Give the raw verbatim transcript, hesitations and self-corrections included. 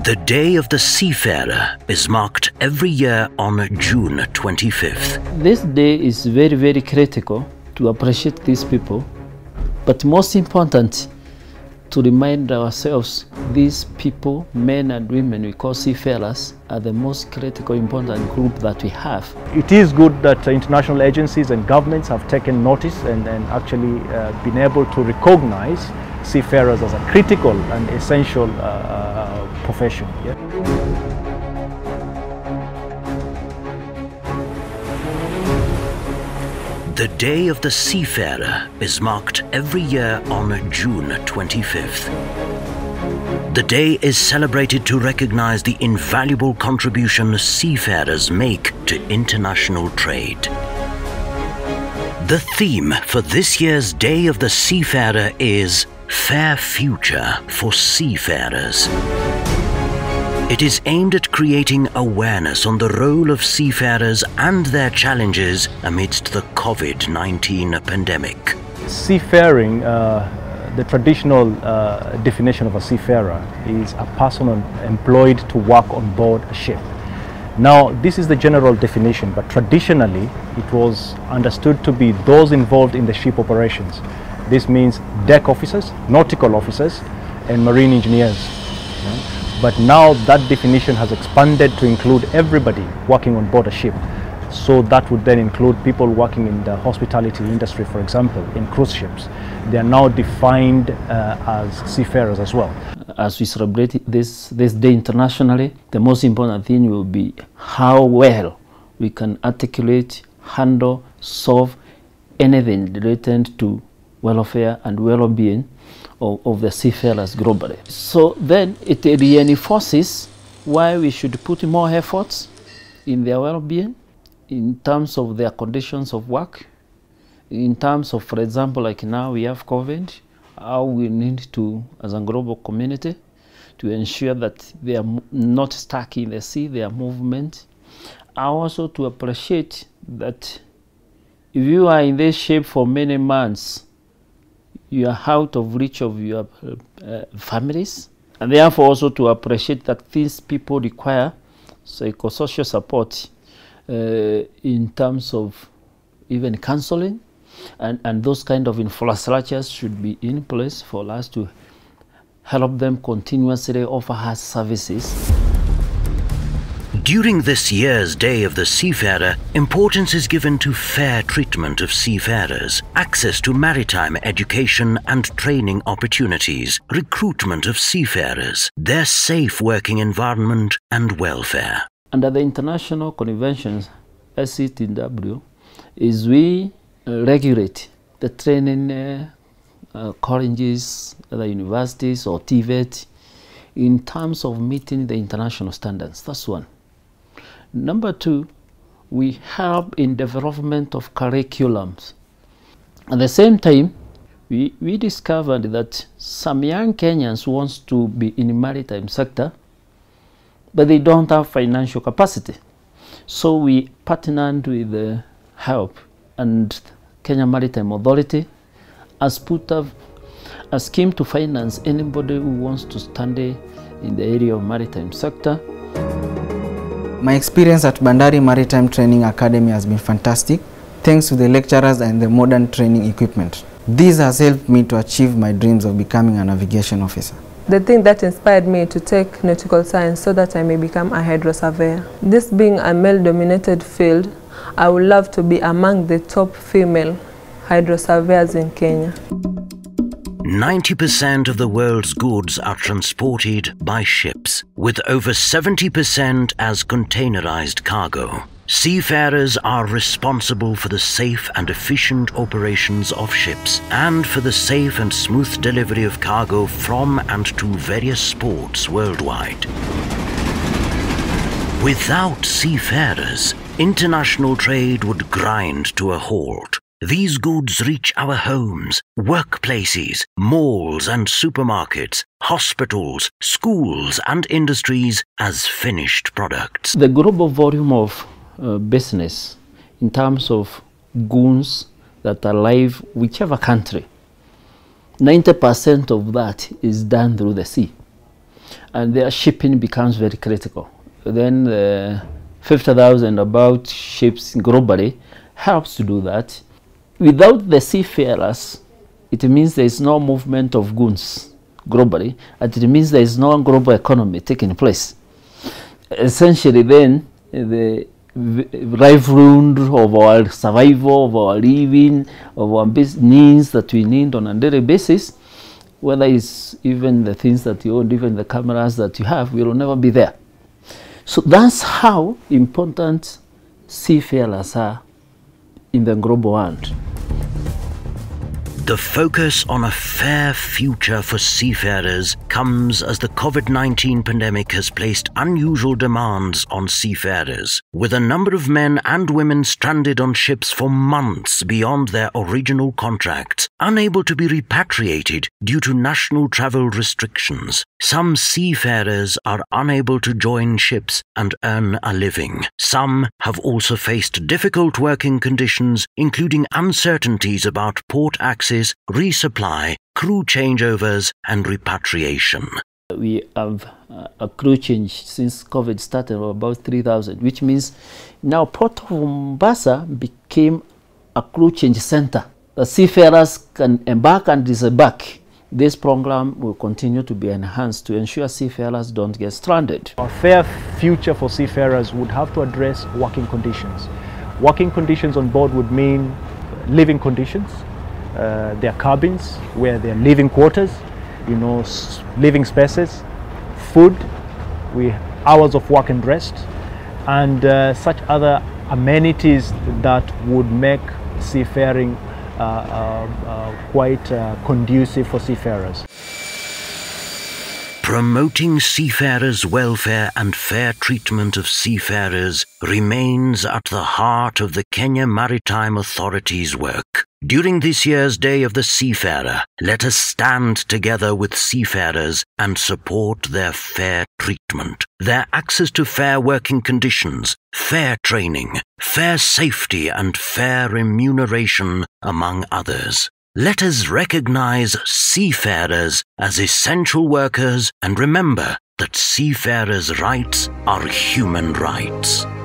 The Day of the Seafarer is marked every year on June twenty-fifth. This day is very, very critical to appreciate these people, but most important, to remind ourselves these people, men and women we call seafarers, are the most critical, important group that we have. It is good that international agencies and governments have taken notice and, and actually uh, been able to recognize seafarers as a critical and essential uh, profession. Yeah? The Day of the Seafarer is marked every year on June twenty-fifth. The day is celebrated to recognize the invaluable contribution seafarers make to international trade. The theme for this year's Day of the Seafarer is Fair Future for Seafarers. It is aimed at creating awareness on the role of seafarers and their challenges amidst the COVID nineteen pandemic. Seafaring, uh, the traditional uh, definition of a seafarer is a person employed to work on board a ship. Now, this is the general definition, but traditionally it was understood to be those involved in the ship operations. This means deck officers, nautical officers, and marine engineers. Yeah? But now that definition has expanded to include everybody working on board a ship. So that would then include people working in the hospitality industry, for example, in cruise ships. They are now defined uh, as seafarers as well. As we celebrate this, this day internationally, the most important thing will be how well we can articulate, handle, solve anything related to welfare and well-being Of, of the seafarers globally. So then it reinforces why we should put more efforts in their well-being, in terms of their conditions of work, in terms of, for example, like now we have COVID, how we need to, as a global community, to ensure that they are not stuck in the sea, their movement. Also to appreciate that if you are in this ship for many months, you are out of reach of your uh, families, and therefore also to appreciate that these people require psychosocial support uh, in terms of even counseling, and, and those kind of infrastructures should be in place for us to help them continuously offer us services. During this year's Day of the Seafarer, importance is given to fair treatment of seafarers, access to maritime education and training opportunities, recruitment of seafarers, their safe working environment and welfare. Under the international conventions, S C T W, is we uh, regulate the training uh, uh, colleges, the universities or T V E T in terms of meeting the international standards. That's one. Number two, we help in development of curriculums. At the same time, we, we discovered that some young Kenyans want to be in the maritime sector, but they don't have financial capacity. So we partnered with the HELP, and Kenya Maritime Authority has put up a scheme to finance anybody who wants to study in the area of maritime sector. My experience at Bandari Maritime Training Academy has been fantastic, thanks to the lecturers and the modern training equipment. This has helped me to achieve my dreams of becoming a navigation officer. The thing that inspired me to take nautical science so that I may become a hydrosurveyor. This being a male-dominated field, I would love to be among the top female hydrosurveyors in Kenya. ninety percent of the world's goods are transported by ships, with over seventy percent as containerized cargo. Seafarers are responsible for the safe and efficient operations of ships and for the safe and smooth delivery of cargo from and to various ports worldwide. Without seafarers, international trade would grind to a halt. These goods reach our homes, workplaces, malls and supermarkets, hospitals, schools and industries as finished products. The global volume of uh, business in terms of goods that arrive whichever country, ninety percent of that is done through the sea. and their shipping becomes very critical. Then the fifty thousand about ships globally helps to do that. Without the seafarers, it means there is no movement of goods globally, and it means there is no global economy taking place. Essentially then, the livelihood of our survival, of our living, of our needs that we need on a daily basis, whether it's even the things that you own, even the cameras that you have, will never be there. So that's how important seafarers are in the global world. The focus on a fair future for seafarers comes as the COVID nineteen pandemic has placed unusual demands on seafarers, with a number of men and women stranded on ships for months beyond their original contracts, unable to be repatriated due to national travel restrictions. Some seafarers are unable to join ships and earn a living. Some have also faced difficult working conditions, including uncertainties about port access, resupply, crew changeovers and repatriation. We have uh, a crew change since COVID started of about three thousand, which means now Port of Mombasa became a crew change center. The seafarers can embark and disembark. This program will continue to be enhanced to ensure seafarers don't get stranded. A fair future for seafarers would have to address working conditions. Working conditions on board would mean living conditions, uh, their cabins, where their living quarters, you know, living spaces, food, we hours of work and rest, and uh, such other amenities that would make seafaring Uh, uh, uh, quite uh, conducive for seafarers. Promoting seafarers' welfare and fair treatment of seafarers remains at the heart of the Kenya Maritime Authority's work. During this year's Day of the Seafarer, let us stand together with seafarers and support their fair treatment, their access to fair working conditions, fair training, fair safety and fair remuneration, among others. Let us recognize seafarers as essential workers and remember that seafarers' rights are human rights.